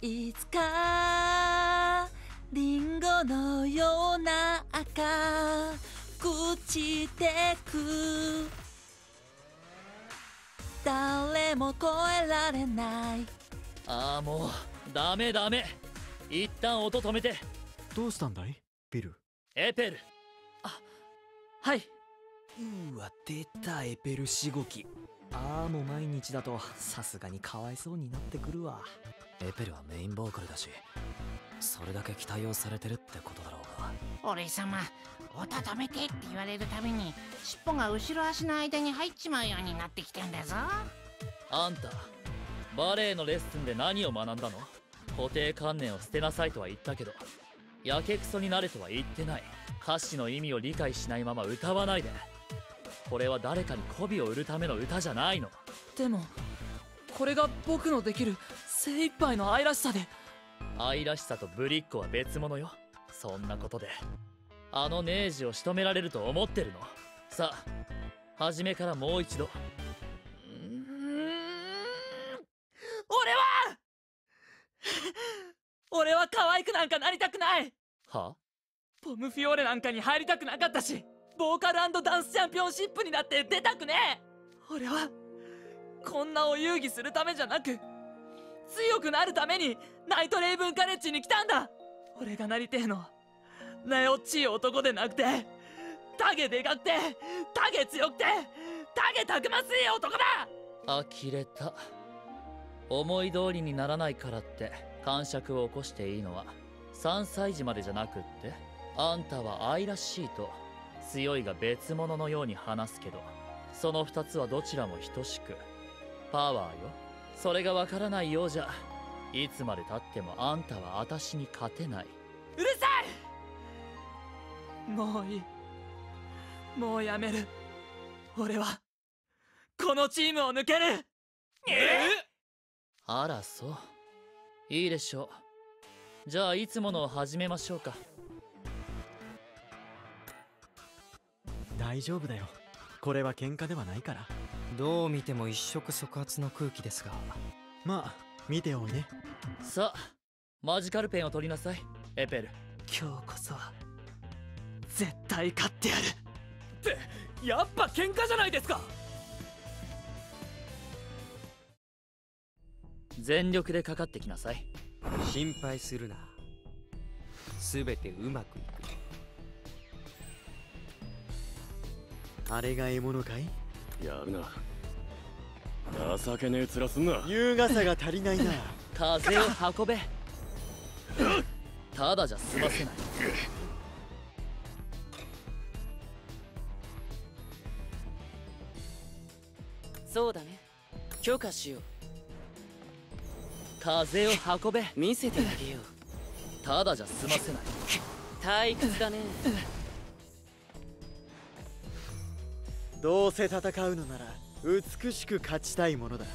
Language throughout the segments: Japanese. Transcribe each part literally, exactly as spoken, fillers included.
いつかリンゴのような赤朽ちてく、誰も超えられない。 ああ、もうダメダメ、一旦音止めて。 どうしたんだいビル？ エペル。 あ、はい。 うわ、出たエペルしごき。ああ、もう毎日だとさすがにかわいそうになってくるわ。エペルはメインボーカルだし、それだけ期待をされてるってことだろうが。 俺様、音止めてって言われるたびに尻尾が後ろ足の間に入っちまうようになってきてんだぞ。 あんたバレエのレッスンで何を学んだの？固定観念を捨てなさいとは言ったけど、やけくそになれとは言ってない。歌詞の意味を理解しないまま歌わないで。これは誰かに媚びを売るための歌じゃないの。 でもこれが僕のできる精一杯の愛らしさで。 愛らしさとぶりっ子は別物よ。そんなことであのネージを仕留められると思ってるの？さあ、初めからもう一度。うーん、 俺は俺は可愛くなんかなりたくない。 は？ ポムフィオーレなんかに入りたくなかったし、ボーカル&ダンスチャンピオンシップにだって出たくねえ。俺はこんなを遊戯するためじゃなく、強くなるためにナイトレイブンカレッジに来たんだ。俺がなりてえのはなよっちい男でなくて、タゲでかくてタゲ強くてタゲたくましい男だ。 呆れた。思い通りにならないからって癇癪を起こしていいのはさんさい児までじゃなくって、あんたは愛らしいと強いが別物のように話すけど、そのふたつはどちらも等しくパワーよ。それがわからないようじゃ、いつまでたってもあんたは私に勝てない。 うるさい。もういい、もうやめる。俺はこのチームを抜ける。えあら、そう。いいでしょう。じゃあいつものを始めましょうか。 大丈夫だよ、これは喧嘩ではないから。 どう見ても一触即発の空気ですが。 まあ見ておいで。 さあ、マジカルペンを取りなさい、エペル。 今日こそは絶対勝ってやる。 ってやっぱ喧嘩じゃないですか。 全力でかかってきなさい。 心配するな、すべてうまくいく。 あれが獲物かい？ やるな、情けねえ面すんな。 優雅さが足りないな。 風を運べ。ただじゃ済ませない。 そうだね、許可しよう。 風を運べ。 見せてあげよう。 ただじゃ済ませない。 退屈だね。 どうせ戦うのなら美しく勝ちたいものだ。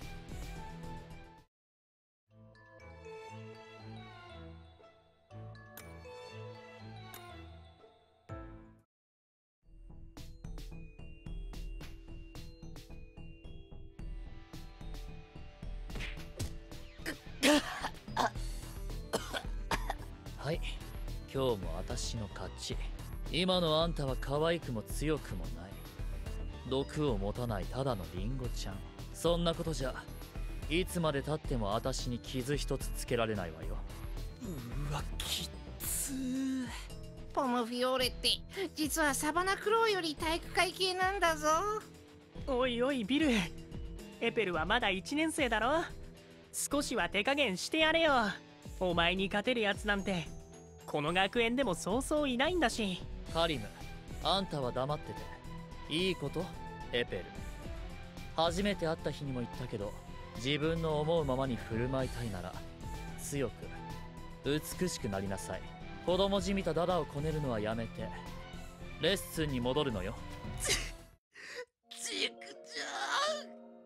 はい、今日も私の勝ち。今のあんたは可愛くも強くもない、毒を持たないただのリンゴちゃん。そんなことじゃいつまでたっても私に傷一つつけられないわよ。 うわ、きっつー。 ポムフィオーレって実はサバナクロウより体育会系なんだぞ。 おいおいビル、エペルはまだいちねん生だろ。少しは手加減してやれよ。お前に勝てるやつなんてこの学園でもそうそういないんだし。 カリム、あんたは黙ってていいこと。エペル、初めて会った日にも言ったけど、自分の思うままに振る舞いたいなら強く美しくなりなさい。子供じみたダダをこねるのはやめてレッスンに戻るのよ。 ちくちゃ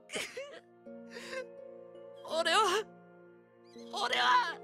ん。俺は俺は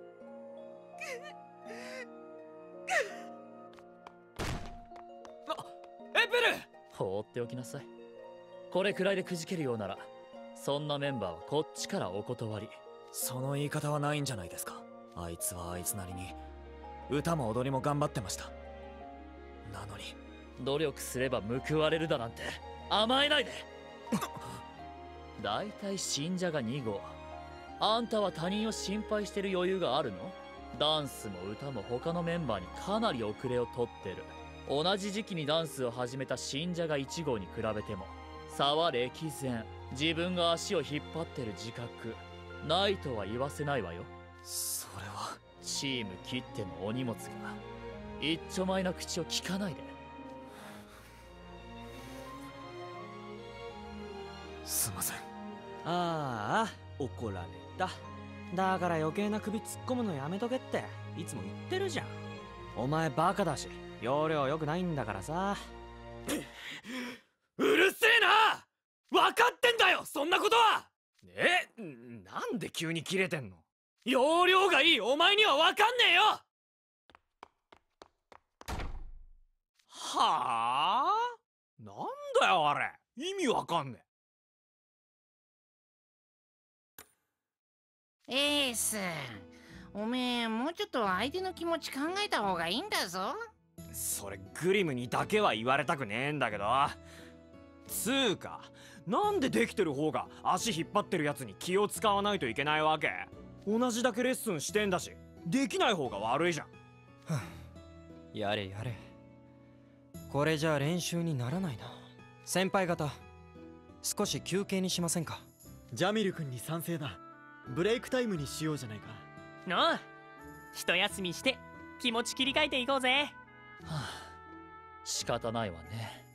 エペル、 放っておきなさい。これくらいでくじけるようならそんなメンバーはこっちからお断り。 その言い方はないんじゃないですか。あいつはあいつなりに歌も踊りも頑張ってました。なのに努力すれば報われるだなんて甘えないで。だいたい信者がに号。あんたは他人を心配してる余裕があるの？ダンスも歌も他のメンバーにかなり遅れをとってる。同じ時期にダンスを始めた信者がいち号に比べても差は歴然。自分が足を引っ張ってる自覚ないとは言わせないわよ。 それはチームきってのお荷物が一丁前な口を聞かないで。 すいません。 ああ、怒られた。だから余計な首突っ込むのやめとけっていつも言ってるじゃん。お前バカだし容量良くないんだからさ。 うるせえな。分かってんだよそんなことは。え、なんで急にキレてんの？容量がいいお前には分かんねえよ。はあ？なんだよあれ、意味わかんねえ。エース、おめえもうちょっと相手の気持ち考えた方がいいんだぞ。 それグリムにだけは言われたくねえんだけど、つーかなんでできてる方が足引っ張ってるやつに気を使わないといけないわけ？同じだけレッスンしてんだし、できない方が悪いじゃん。 やれやれ、これじゃあ練習にならないな。先輩方、少し休憩にしませんか？ ジャミル君に賛成だ。ブレイクタイムにしようじゃないか。 のう、一休みして気持ち切り替えていこうぜ。 はあ、仕方ないわね。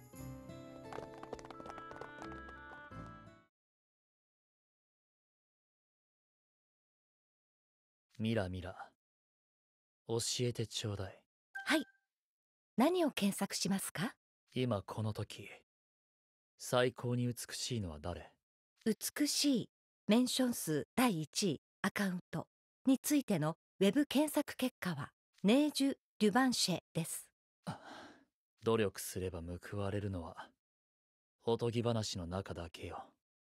ミラミラ、教えてちょうだい。 はい。何を検索しますか？ 今この時最高に美しいのは誰？ 美しいメンション数だいいちいアカウントについてのウェブ検索結果はネージュ・デュバンシェです。 努力すれば報われるのはおとぎ話の中だけよ。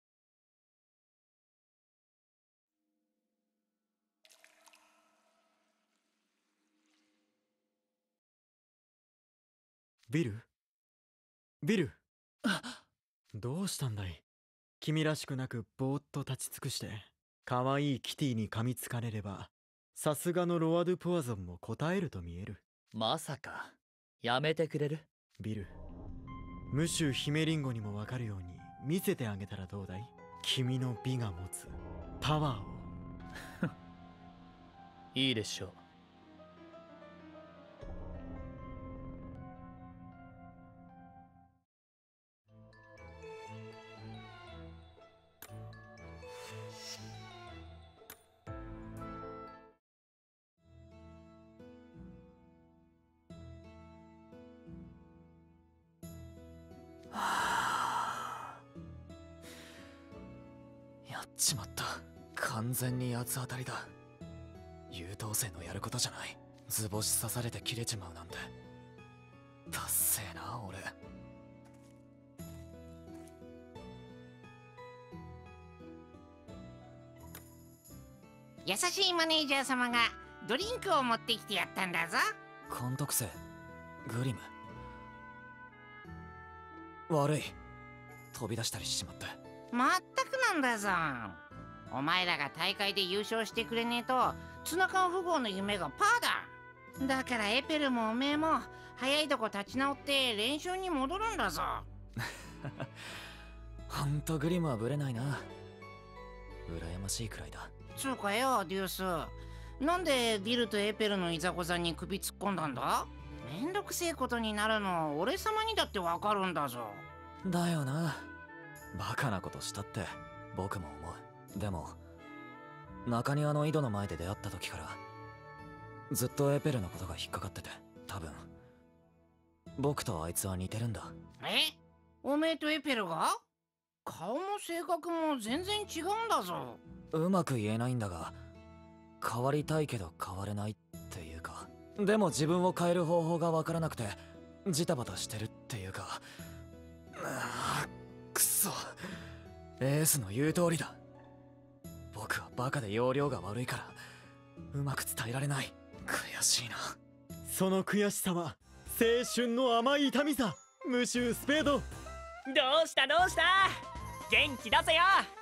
ビル？ビル？どうしたんだい？君らしくなくぼーっと立ち尽くして、可愛いキティに噛みつかれればさすがのロワ・ドゥ・ポワゾンも答えると見える。 まさかやめてくれる？ ビル、ムシュ姫リンゴにもわかるように見せてあげたらどうだい？君の美が持つパワーを。 いいでしょう。 やっちまった。完全に八つ当たりだ。優等生のやることじゃない。図星刺されて切れちまうなんてダッセーな俺。 優しいマネージャー様がドリンクを持ってきてやったんだぞ。 監督生グリム、悪い、飛び出したりしちまって。 まったくなんだぞ。お前らが大会で優勝してくれねえとツナ缶富豪の夢がパーだ。だからエペルもおめえも早いとこ立ち直って練習に戻るんだぞ。 ほんとグリムはブレないな。羨ましいくらいだ。 つうかよデュース、なんでビルとエペルのいざこざに首突っ込んだんだ？めんどくせえことになるの俺様にだってわかるんだぞ。 だよな、バカなことしたって僕も思う。でも中庭の井戸の前で出会った時からずっとエペルのことが引っかかってて、多分僕とあいつは似てるんだ。 え？おめえとエペルが？顔も性格も全然違うんだぞ。 うまく言えないんだが、変わりたいけど変われないっていうか、でも自分を変える方法がわからなくてジタバタしてるっていうか。ああ、くそ、エースの言う通りだ。僕はバカで容量が悪いからうまく伝えられない。悔しいな。 その悔しさは青春の甘い痛みさ。ムシュースペード。 どうしたどうした、元気出せよ。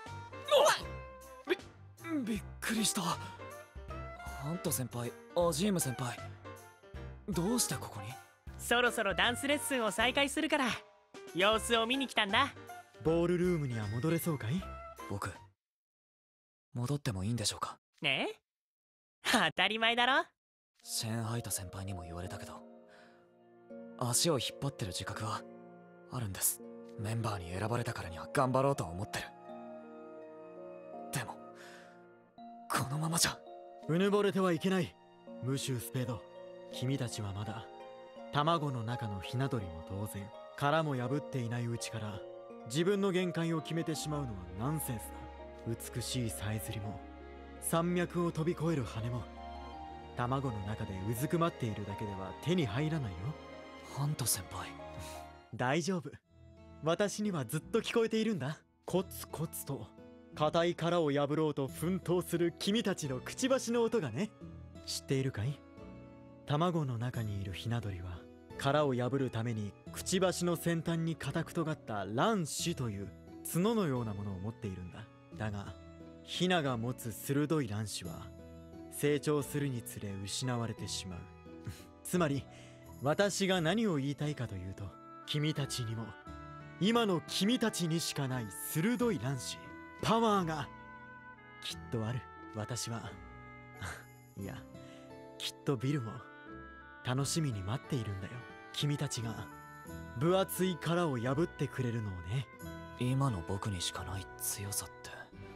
びびっくりした。ハント先輩、アジーム先輩、どうしてここに？ そろそろダンスレッスンを再開するから様子を見に来たんだ。 ボールルームには戻れそうかい？ 僕戻ってもいいんでしょうか？ ねえ、当たり前だろ。 シェーンハイト先輩にも言われたけど、足を引っ張ってる自覚はあるんです。メンバーに選ばれたからには頑張ろうと思ってる。でもこのままじゃ。 うぬぼれてはいけない。ムシュースペード、君たちはまだ卵の中のひな鳥も同然殻も破っていないうちから自分の限界を決めてしまうのはナンセンスだ。美しいさえずりも山脈を飛び越える羽も卵の中でうずくまっているだけでは手に入らないよ。 ハント先輩大丈夫、私にはずっと聞こえているんだ。コツコツと硬い殻を破ろうと奮闘する君たちのくちばしの音がね。知っているかい？卵の中にいるひな鳥は殻を破るためにくちばしの先端に硬く尖った卵子という角のようなものを持っているんだ。だがヒナが持つ鋭い卵子は成長するにつれ失われてしまうつまり私が何を言いたいかというと、君たちにも今の君たちにしかない鋭い卵子パワーがきっとある。私はいやきっとビルも楽しみに待っているんだよ。君たちが分厚い殻を破ってくれるのをね。 今の僕にしかない強さって。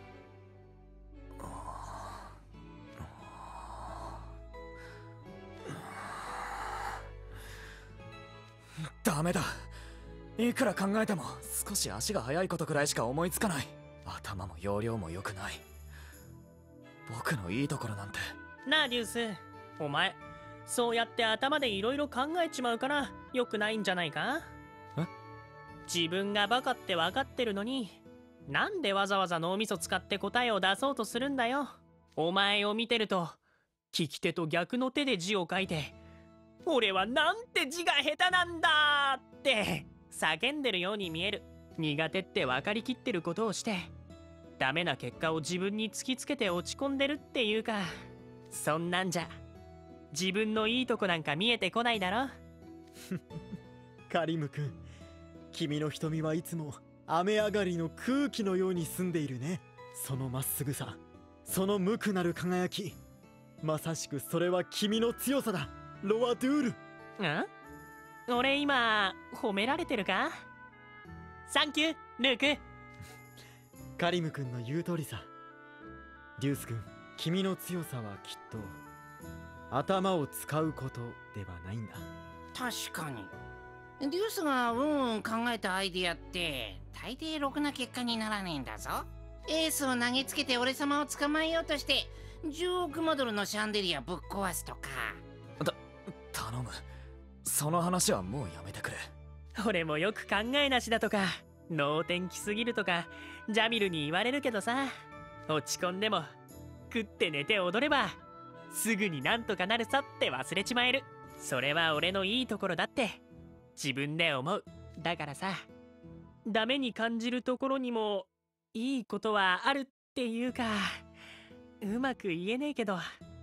ダメだ。いくら考えても少し足が速いことくらいしか思いつかない。頭も容量も良くない。僕のいいところなんて。 なあデュース、お前そうやって頭でいろいろ考えちまうから良くないんじゃないか？ え？ 自分がバカって分かってるのになんでわざわざ脳みそ使って答えを出そうとするんだよ。お前を見てると利き手と逆の手で字を書いて俺はなんて字が下手なんだって叫んでるように見える。苦手って分かりきってることをしてダメな結果を自分に突きつけて落ち込んでるっていうか、そんなんじゃ自分のいいとこなんか見えてこないだろカリム君、君の瞳はいつも雨上がりの空気のように澄んでいるね。そのまっすぐさ、その無垢なる輝き、まさしくそれは君の強さだ、ロア・ドゥール。 ん？俺今褒められてるか？サンキュールーク。 カリム君の言う通りさ。デュース君、君の強さはきっと頭を使うことではないんだ。 確かにデュースがうんうん考えたアイディアって大抵ろくな結果にならねえんだぞ。エースを投げつけて俺様を捕まえようとしてじゅうおくモドルのシャンデリアぶっ壊すとか。 た頼む、その話はもうやめてくれ。 俺もよく考えなしだとか能天気すぎるとかジャミルに言われるけどさ、落ち込んでも食って寝て踊ればすぐになんとかなるさって忘れちまえる。それは俺のいいところだって自分で思う。だからさ、ダメに感じるところにもいいことはあるっていうか、うまく言えねえけど。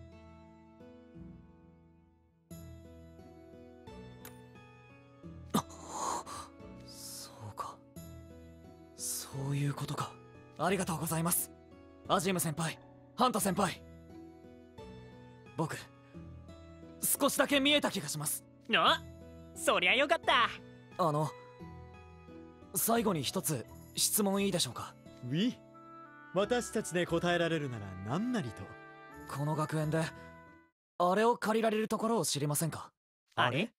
そうか、そういうことか。ありがとうございます、アジーム先輩、ハント先輩。僕少しだけ見えた気がします。 あ、そりゃよかった。 あの最後に一つ質問いいでしょうか？ ウィ、私たちで答えられるなら何なりと。 この学園であれを借りられるところを知りませんか？ あれ？